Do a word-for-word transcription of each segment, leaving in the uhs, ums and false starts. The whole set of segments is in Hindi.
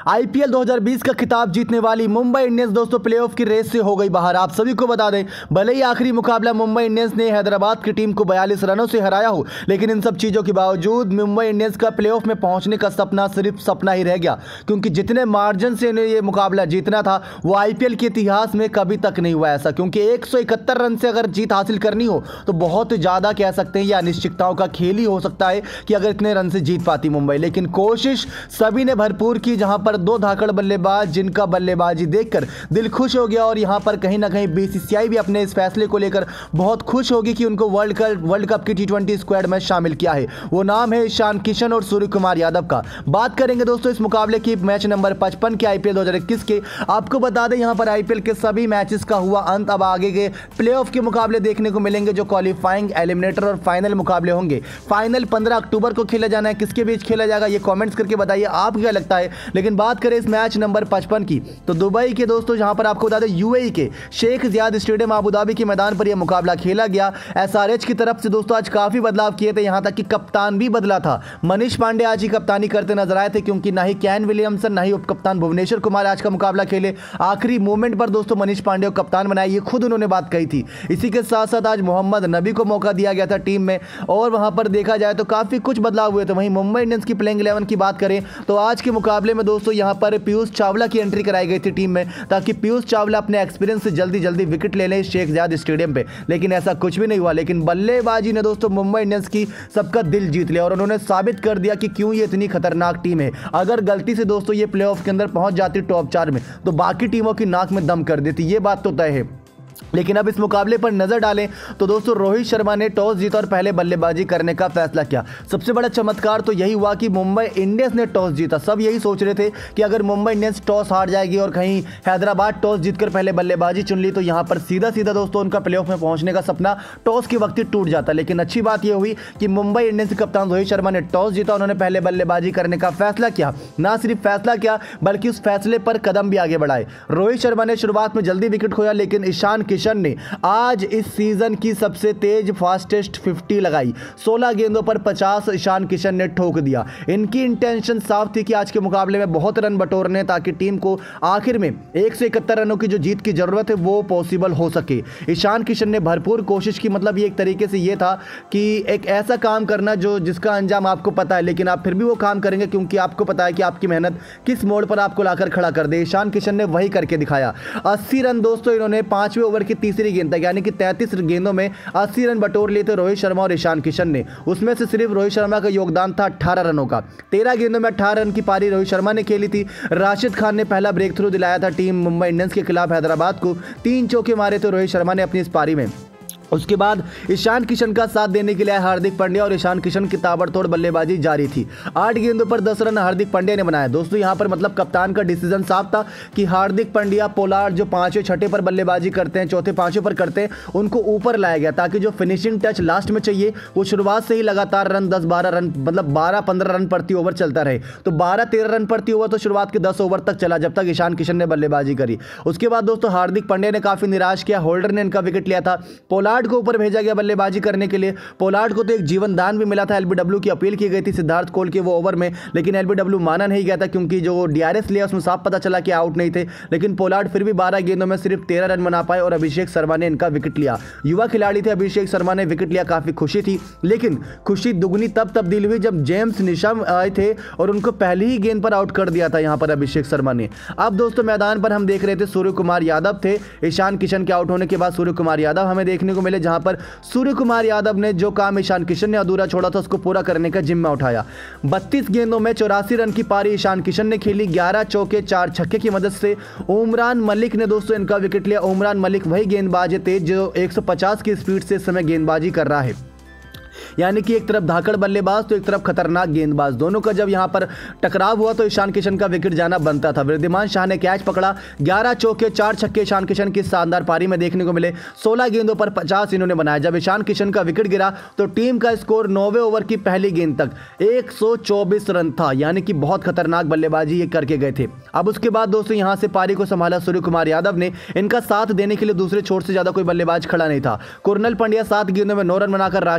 आईपीएल दो हज़ार बीस का खिताब जीतने वाली मुंबई इंडियंस दोस्तों प्लेऑफ की रेस से हो गई बाहर। आप सभी को बता दें, भले ही आखिरी मुकाबला मुंबई इंडियंस ने हैदराबाद की टीम को बयालीस रनों से हराया हो, लेकिन इन सब चीज़ों के बावजूद मुंबई इंडियंस का प्लेऑफ में पहुंचने का सपना सिर्फ सपना ही रह गया, क्योंकि जितने मार्जिन से इन्हें ये मुकाबला जीतना था वो आईपीएल के इतिहास में कभी तक नहीं हुआ ऐसा। क्योंकि एक सौ इकहत्तर रन से अगर जीत हासिल करनी हो तो बहुत ज़्यादा कह सकते हैं या अनिश्चितताओं का खेल ही हो सकता है कि अगर इतने रन से जीत पाती मुंबई। लेकिन कोशिश सभी ने भरपूर की, जहां पर दो धाकड़ बल्लेबाज जिनका बल्लेबाजी देखकर दिल खुश हो गया। और यहां पर कहीं ना कहीं बीसीसीआई भी अपने इस फैसले को लेकर बहुत खुश होगी कि उनको वर्ल्ड कप वर्ल्ड कप की टी ट्वेंटी स्क्वाड में शामिल किया है। वो नाम है ईशान किशन और सूर्य कुमार यादव का। बात करेंगे दोस्तों इस मुकाबले की मैच नंबर पचपन के आईपीएल दो हज़ार इक्कीस के। आपको बता दें यहां पर आईपीएल के सभी मैचेस का हुआ अंत। अब आगे के प्लेऑफ के मुकाबले देखने को मिलेंगे, जो क्वालिफाइंग, एलिमिनेटर और फाइनल मुकाबले होंगे। फाइनल पंद्रह अक्टूबर को खेला जाना है। किसके बीच खेला जाएगा ये कमेंट्स करके बताइए आप क्या लगता है। लेकिन बात करें इस मैच नंबर पचपन की, तो दुबई के दोस्तों जहां पर आपको बता दें यूएई के Sheikh Zayed stadium Abu Dhabi के मैदान पर यह मुकाबला खेला गया। एसआरएच की तरफ से दोस्तों आज काफी बदलाव किए थे, यहां तक कि कप्तान भी बदला था। मनीष पांडे आज ही कप्तानी करते नजर आए थे, क्योंकि ना ही कैन विलियमसन ना ही उप कप्तान भुवनेश्वर कुमार आज का मुकाबला खेले। आखिरी मोमेंट पर दोस्तों मनीष पांडे को कप्तान बनाया, ये खुद उन्होंने बात कही थी। इसी के साथ साथ आज मोहम्मद नबी को मौका दिया गया था टीम में, और वहां पर देखा जाए तो काफी कुछ बदलाव हुए थे। वहीं मुंबई इंडियंस की प्लेइंग इलेवन की बात करें तो आज के मुकाबले में दोस्तों यहां पर पीयूष चावला की एंट्री कराई गई थी टीम में, ताकि पीयूष चावला अपने एक्सपीरियंस से जल्दी जल्दी विकेट ले लें शेख ज़ियाद स्टेडियम पे। लेकिन ऐसा कुछ भी नहीं हुआ। लेकिन बल्लेबाजी ने दोस्तों मुंबई इंडियंस की सबका दिल जीत लिया, और उन्होंने साबित कर दिया कि क्यों ये इतनी खतरनाक टीम है। अगर गलती से दोस्तों ये प्लेऑफ के अंदर पहुंच जाती टॉप चार में तो बाकी टीमों की नाक में दम कर देती, ये बात तो तय है। लेकिन अब इस मुकाबले पर नजर डालें तो दोस्तों रोहित शर्मा ने टॉस जीता और पहले बल्लेबाजी करने का फैसला किया। सबसे बड़ा चमत्कार तो यही हुआ कि मुंबई इंडियंस ने टॉस जीता। सब यही सोच रहे थे कि अगर मुंबई इंडियंस टॉस हार जाएगी और कहीं हैदराबाद टॉस जीतकर पहले बल्लेबाजी चुन ली तो यहां पर सीधा सीधा दोस्तों उनका प्लेऑफ में पहुंचने का सपना टॉस के वक्त ही टूट जाता। लेकिन अच्छी बात यह हुई कि मुंबई इंडियंस के कप्तान रोहित शर्मा ने टॉस जीता, उन्होंने पहले बल्लेबाजी करने का फैसला किया। ना सिर्फ फैसला किया बल्कि उस फैसले पर कदम भी आगे बढ़ाए। रोहित शर्मा ने शुरुआत में जल्दी विकेट खोया, लेकिन ईशान किशन ने आज इस सीजन की सबसे तेज फास्टेस्ट पचास लगाई। सोलह गेंदों पर पचास ईशान किशन ने ठोक दिया। इनकी इंटेंशन साफ थी कि आज के मुकाबले में बहुत रन बटोरने, ताकि टीम को आखिर में एक सौ इकहत्तर रनों की जो जीत की जरूरत है वो पॉसिबल हो सके। ईशान किशन ने भरपूर कोशिश की, मतलब ये एक तरीके से ये था कि एक ऐसा काम करना जो जिसका अंजाम आपको पता है, लेकिन आप फिर भी वो काम करेंगे क्योंकि आपको पता है कि आपकी मेहनत किस मोड़ पर आपको लाकर खड़ा कर दे। ईशान किशन ने वही करके दिखाया। अस्सी रन दोस्तों इन्होंने पांचवें ओवर की तीसरी गेंद तक, यानी कि तैंतीस गेंदों में अस्सी रन बटोर लिए थे रोहित शर्मा और ईशान किशन ने। उसमें से सिर्फ रोहित शर्मा का योगदान था अठारह रनों का। तेरह गेंदों में अठारह रन की पारी रोहित शर्मा ने खेली थी। राशिद खान ने पहला ब्रेक थ्रू दिलाया था टीम मुंबई इंडियंस के खिलाफ हैदराबाद को। तीन चौके मारे थे रोहित शर्मा ने अपनी इस पारी में। उसके बाद ईशान किशन का साथ देने के लिए हार्दिक पांड्या, और ईशान किशन की ताबड़तोड़ बल्लेबाजी जारी थी। आठ गेंदों पर दस रन हार्दिक पांड्या ने बनाया। दोस्तों यहां पर मतलब कप्तान का डिसीजन साफ था कि हार्दिक पांड्या, पोलार्ड जो पांचवें छठे पर बल्लेबाजी करते हैं, चौथे पांचवें पर करते हैं, उनको ऊपर लाया गया ताकि जो फिनिशिंग टच लास्ट में चाहिए वो शुरुआत से ही लगातार रन दस बारह रन मतलब बारह पंद्रह रन प्रति ओवर चलता रहे। तो बारह तेरह रन प्रति ओवर तो शुरुआत के दस ओवर तक चला, जब तक ईशान किशन ने बल्लेबाजी करी। उसके बाद दोस्तों हार्दिक पांड्या ने काफी निराश किया। होल्डर ने इनका विकेट लिया था। पोलार्ड को ऊपर भेजा गया बल्लेबाजी करने के लिए। पोलार्ड को तो एक जीवन दान भी मिला था। एलबीडब्ल्यू की अपील की गई थी सिद्धार्थ कोल के वो ओवर में, लेकिन एलबीडब्ल्यू माना नहीं गया था, क्योंकि जो डीआरएस लिया उसमें साफ पता चला कि आउट नहीं थे। लेकिन पोलार्ड फिर भी बारह गेंदों में सिर्फ तेरह रन बना पाए और अभिषेक शर्मा ने इनका विकेट लिया। युवा खिलाड़ी थे अभिषेक शर्मा ने विकेट लिया, काफी खुशी थी। लेकिन खुशी दुगनी तब तब्दील हुई जब जेम्स निशम आए थे और उनको पहली ही गेंद पर आउट कर दिया था यहां पर अभिषेक शर्मा ने। अब दोस्तों मैदान पर हम देख रहे थे सूर्य कुमार यादव थे। ईशान किशन के आउट होने के बाद सूर्य कुमार यादव हमें देखने को मिले, जहां पर सूर्य कुमार यादव ने जो काम ईशान किशन ने अधूरा छोड़ा था उसको पूरा करने का जिम्मा उठाया। बत्तीस गेंदों में चौरासी रन की पारी ईशान किशन ने खेली। ग्यारह चौके चार छक्के की मदद से उमरान मलिक ने दोस्तों इनका विकेट लिया। उमरान मलिक वही गेंदबाज है तेज जो एक सौ पचास की स्पीड से इस समय गेंदबाजी कर रहा है, यानी कि एक तरफ धाकड़ बल्लेबाज तो एक तरफ खतरनाक गेंदबाज। दोनों का जब यहां पर टकराव हुआ तो ईशान किशन का विकेट जाना बनता था। वृद्धिमान शाह ने कैच पकड़ा। ग्यारह चौके चार छक्के ईशान किशन की शानदार पारी में देखने को मिले। सोलह गेंदों पर पचास इन्होंने बनाया। जब ईशान किशन का विकेट गिरा तो टीम का स्कोर नौवें ओवर की पहली गेंद तक एक सौ चौबीस रन था, यानी कि बहुत खतरनाक बल्लेबाजी ये करके गए थे। अब उसके बाद दोस्तों यहां से पारी को संभाला सूर्य कुमार यादव ने। इनका साथ देने के लिए दूसरे छोर से ज्यादा कोई बल्लेबाज खड़ा नहीं था। कुरनल पंड्या सात गेंदों में नौ रन बनाकर राशिद खान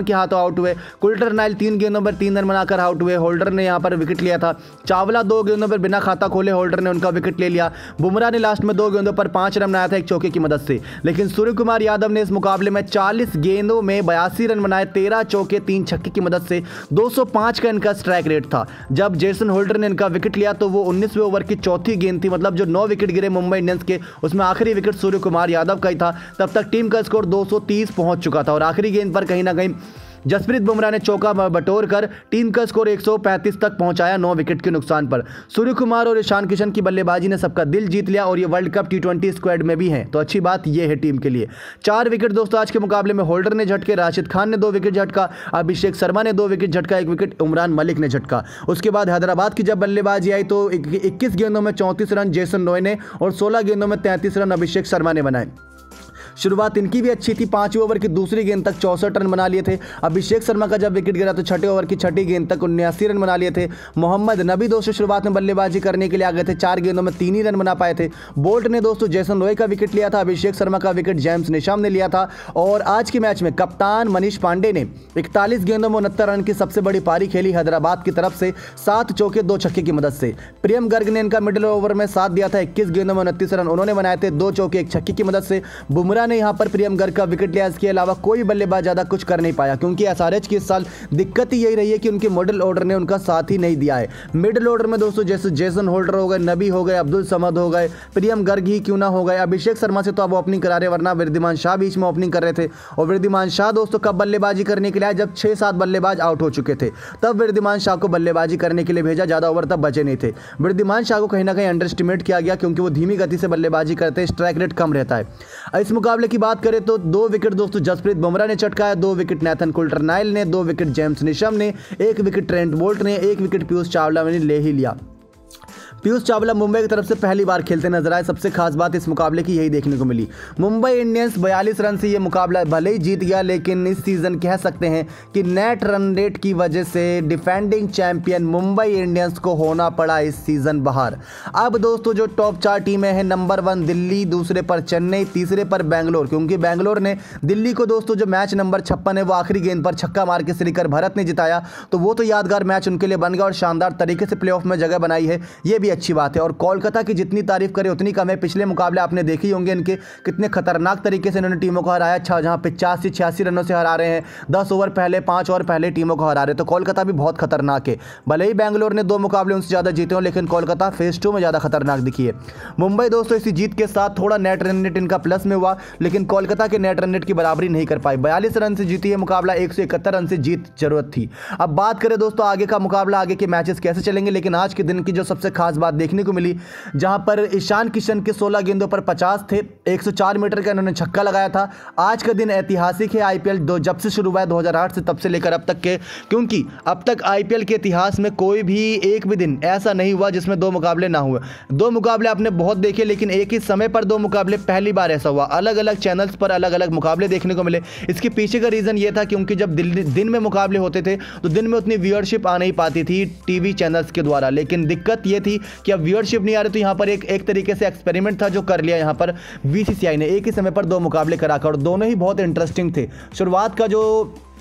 के हाथों आउट हुए। कुलटरनाइल तीन गेंदों पर तीन रन बनाकर आउट हुए। होल्डर ने यहां पर विकेट लिया था। चावला दो गेंदों पर बिना खाता खोले होल्डर ने उनका विकेट ले लिया। बुमराह ने लास्ट में दो गेंदों पर पांच रन बनाया था एक चौके की मदद से। लेकिन सूर्य कुमार यादव ने इस मुकाबले में चालीस गेंदों में बयासी रन बनाए, तेरह चौके तीन छक्के की मदद से। दो सौ पाँच का इनका स्ट्राइक रेट था। जब जेसन होल्डर ने इनका विकेट लिया तो वो उन्नीसवें ओवर की चौथी गेंद थी, मतलब जो नौ विकेट गिरे मुंबई इंडियंस के उसमें आखिरी विकेट सूर्य कुमार यादव का ही था। तब तक टीम का स्कोर दो सौ तीस पहुंच चुका था और आखिरी गेंद पर कहीं ना कहीं जसप्रीत बुमराह ने चौका बटोर कर टीम का स्कोर एक सौ पैंतीस तक पहुंचाया नौ विकेट के नुकसान पर। सूर्य कुमार और ईशान किशन की बल्लेबाजी ने सबका दिल जीत लिया और ये world cup T twenty squad में भी हैं, तो अच्छी बात ये है टीम के लिए। चार विकेट दोस्तों आज के मुकाबले में होल्डर ने झटके, राशिद खान ने दो विकेट झटका, अभिषेक शर्मा ने दो विकेट झटका, एक विकेट उमरान मलिक ने झटका। उसके बाद हैदराबाद की जब बल्लेबाजी आई तो इक्कीस गेंदों में चौंतीस रन जेसन रॉय ने और सोलह गेंदों में तैंतीस रन अभिषेक शर्मा ने बनाए। शुरुआत इनकी भी अच्छी थी, पांचवें ओवर की दूसरी गेंद तक चौसठ रन बना लिए थे। अभिषेक शर्मा का जब विकेट गिरा तो छठे ओवर की छठी गेंद तक उन्यासी रन बना लिए थे। मोहम्मद नबी दोस्तों शुरुआत में बल्लेबाजी करने के लिए आ गए थे, चार गेंदों में तीन ही रन बना पाए थे। बोल्ट ने दोस्तों जेसन रॉय का विकेट लिया था, अभिषेक शर्मा का विकेट जेम्स निशाम ने लिया था। और आज के मैच में कप्तान मनीष पांडे ने इकतालीस गेंदों में उनहत्तर रन की सबसे बड़ी पारी खेली हैदराबाद की तरफ से, सात चौके दो छक्के की मदद से। प्रियम गर्ग ने इनका मिडिल ओवर में साथ दिया था, इक्कीस गेंदों में उनतीस रन उन्होंने बनाए थे, दो चौके एक छक्के की मदद से। बुमराह ने यहां पर प्रियम गर्ग का विकेट लिया, इसके अलावा कोई बल्लेबाज ज्यादा कुछ कर नहीं पाया क्योंकि एसआरएच की इस साल दिक्कत ही यही रही है कि उनके मिडिल ऑर्डर ने उनका साथ ही नहीं दिया है। मिडिल ऑर्डर में दोस्तों जैसे जेसन होल्डर हो गए, नबी हो गए, अब्दुल समद हो गए, प्रियम गर्ग ही क्यों ना हो गए, अभिषेक शर्मा से तो अब ओपनिंग करा रहे, वरना वृद्धिमान शाह बीच में ओपनिंग कर रहे थे। और वृद्धिमान शाह दोस्तों कब बल्लेबाजी करने के लिए आए, जब छह सात बल्लेबाज आउट हो चुके थे, तब वृद्धिमान शाह को बल्लेबाजी करने के लिए भेजा, ज्यादा ओवर तब बचे नहीं थे। वृद्धिमान शाह को कहीं ना कहीं अंडर एस्टिमेट किया गया क्योंकि वो धीमी गति से बल्लेबाजी करते हैं, स्ट्राइक रेट कम रहता है। इस मुकाबले की बात करें तो दो विकेट दोस्तों जसप्रीत बुमराह ने चटकाया, दो विकेट नेथन कुल्टरनाइल ने, दो विकेट जेम्स निशम ने, एक विकेट ट्रेंट बोल्ट ने, एक विकेट पीयूष चावला ने ले ही लिया। पीयूष चावला मुंबई की तरफ से पहली बार खेलते नजर आए। सबसे खास बात इस मुकाबले की यही देखने को मिली। मुंबई इंडियंस बयालीस रन से ये मुकाबला भले ही जीत गया, लेकिन इस सीजन कह सकते हैं कि नेट रन रेट की वजह से डिफेंडिंग चैंपियन मुंबई इंडियंस को होना पड़ा इस सीजन बाहर। अब दोस्तों जो टॉप चार टीमें हैं, नंबर वन दिल्ली, दूसरे पर चेन्नई, तीसरे पर बेंगलोर, क्योंकि बेंगलोर ने दिल्ली को दोस्तों जो मैच नंबर छप्पन है वो आखिरी गेंद पर छक्का मार के श्रीकर भरत ने जिताया, तो वो तो यादगार मैच उनके लिए बन गया और शानदार तरीके से प्लेऑफ में जगह बनाई है, ये भी अच्छी बात है। और कोलकाता की जितनी तारीफ करें उतनी कम है। पिछले मुकाबले आपने देखे ही होंगे इनके कितने खतरनाक तरीके से इन्होंने टीमों को हराया, अच्छा जहां पिचासी छियासी रनों से हरा रहे हैं, दस ओवर पहले पांच ओवर पहले टीमों को हरा रहे, तो कोलकाता भी बहुत खतरनाक है। भले ही बेंगलोर ने दो मुकाबले उनसे ज्यादा जीते हो, लेकिन कोलकाता फेज टू में ज्यादा खतरनाक दिखी है। मुंबई दोस्तों इसी जीत के साथ थोड़ा नेट रन रेट इनका प्लस में हुआ, लेकिन कोलकाता के नेट रन रेट की बराबरी नहीं कर पाई। बयालीस रन से जीती है मुकाबला, एक सौ इकहत्तर रन से जीत जरूरत थी। अब बात करें दोस्तों आगे का मुकाबला, आगे के मैचेस कैसे चलेंगे, लेकिन आज के दिन की जो सबसे खास बात देखने को मिली, जहां पर ईशान किशन के सोलह गेंदों पर पचास थे, एक सौ चार मीटर का इन्होंने छक्का लगाया था। आज का दिन ऐतिहासिक है आईपीएल दो जब से शुरू हुआ है दो हज़ार आठ से, तब से लेकर अब तक के, क्योंकि अब तक आईपीएल के इतिहास में कोई भी एक भी दिन ऐसा नहीं हुआ जिसमें दो मुकाबले ना हुए। दो मुकाबले आपने बहुत देखे, लेकिन एक ही समय पर दो मुकाबले पहली बार ऐसा हुआ। अलग अलग चैनल्स पर अलग अलग मुकाबले देखने को मिले। इसके पीछे का रीजन ये था क्योंकि जब दिन में मुकाबले होते थे तो दिन में उतनी व्यूअरशिप आ नहीं पाती थी टीवी चैनल्स के द्वारा, लेकिन दिक्कत ये थी कि अब व्यूअरशिप नहीं आ रही, तो यहाँ पर एक एक तरीके से एक्सपेरिमेंट था जो कर लिया यहाँ पर बीसीसीआई ने, एक ही समय पर दो मुकाबले कराकर, दोनों ही बहुत इंटरेस्टिंग थे। शुरुआत का जो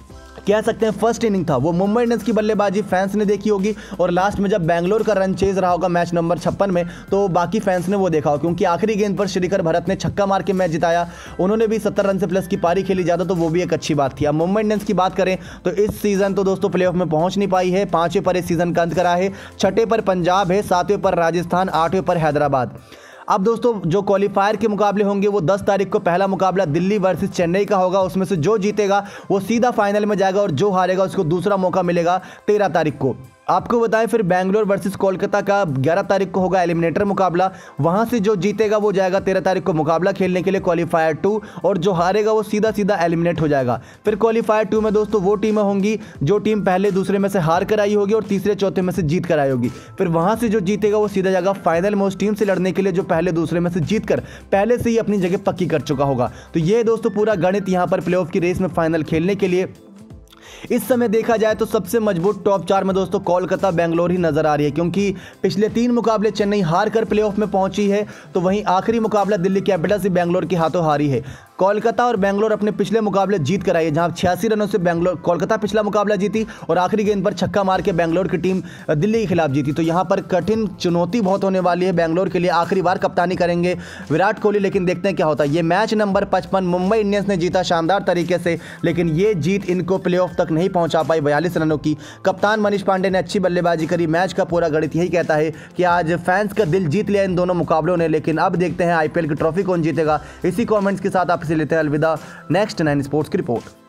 कह सकते हैं फर्स्ट इनिंग था वो मुंबई इंडियंस की बल्लेबाजी फैंस ने देखी होगी, और लास्ट में जब बेंगलोर का रन चेज रहा होगा मैच नंबर छप्पन में, तो बाकी फैंस ने वो देखा होगा, क्योंकि आखिरी गेंद पर श्रीकर भरत ने छक्का मार के मैच जिताया। उन्होंने भी सत्तर रन से प्लस की पारी खेली ज़्यादा, तो वो भी एक अच्छी बात थी। अब मुंबई इंडियंस की बात करें तो इस सीजन तो दोस्तों प्लेऑफ में पहुंच नहीं पाई है, पांचवें पर इस सीजन का अंत करा है, छठे पर पंजाब है, सातवें पर राजस्थान, आठवें पर हैदराबाद। अब दोस्तों जो क्वालिफायर के मुकाबले होंगे वो दस तारीख को पहला मुकाबला दिल्ली वर्सेस चेन्नई का होगा, उसमें से जो जीतेगा वो सीधा फाइनल में जाएगा और जो हारेगा उसको दूसरा मौका मिलेगा तेरह तारीख को। आपको बताएं फिर बेंगलोर वर्सेस कोलकाता का ग्यारह तारीख को होगा एलिमिनेटर मुकाबला, वहां से जो जीतेगा वो जाएगा तेरह तारीख को मुकाबला खेलने के लिए क्वालिफायर टू, और जो हारेगा वो सीधा सीधा एलिमिनेट हो जाएगा। फिर क्वालिफायर टू में दोस्तों वो टीमें होंगी जो टीम पहले दूसरे में से हार कर आई होगी और तीसरे चौथे में से जीत कर आई होगी। फिर वहां से जो जीतेगा वो सीधा जाएगा फाइनल में उस टीम से लड़ने के लिए जो पहले दूसरे में से जीत कर पहले से ही अपनी जगह पक्की कर चुका होगा। तो ये दोस्तों पूरा गणित यहाँ पर प्लेऑफ की रेस में फाइनल खेलने के लिए इस समय देखा जाए तो सबसे मजबूत टॉप चार में दोस्तों कोलकाता बेंगलोर ही नजर आ रही है, क्योंकि पिछले तीन मुकाबले चेन्नई हार कर प्लेऑफ में पहुंची है, तो वहीं आखिरी मुकाबला दिल्ली कैपिटल्स ही बेंगलोर के हाथों हारी है। कोलकाता और बेंगलोर अपने पिछले मुकाबले जीत कर आई है, जहां छियासी रनों से बेंगलोर कोलकाता पिछला मुकाबला जीती और आखिरी गेंद पर छक्का मार के बेंगलोर की टीम दिल्ली के खिलाफ जीती। तो यहां पर कठिन चुनौती बहुत होने वाली है बेंगलोर के लिए। आखिरी बार कप्तानी करेंगे विराट कोहली, लेकिन देखते हैं क्या होता है। ये मैच नंबर पचपन मुंबई इंडियंस ने जीता शानदार तरीके से, लेकिन ये जीत इनको प्लेऑफ तक नहीं पहुंचा पाई बयालीस रनों की। कप्तान मनीष पांडे ने अच्छी बल्लेबाजी करी। मैच का पूरा गणित यही कहता है कि आज फैंस का दिल जीत लिया इन दोनों मुकाबलों ने, लेकिन अब देखते हैं आईपीएल की ट्रॉफी कौन जीतेगा। इसी कमेंट्स के साथ आपसे लेते हैं अलविदा। नेक्स्ट नाइन स्पोर्ट्स की रिपोर्ट।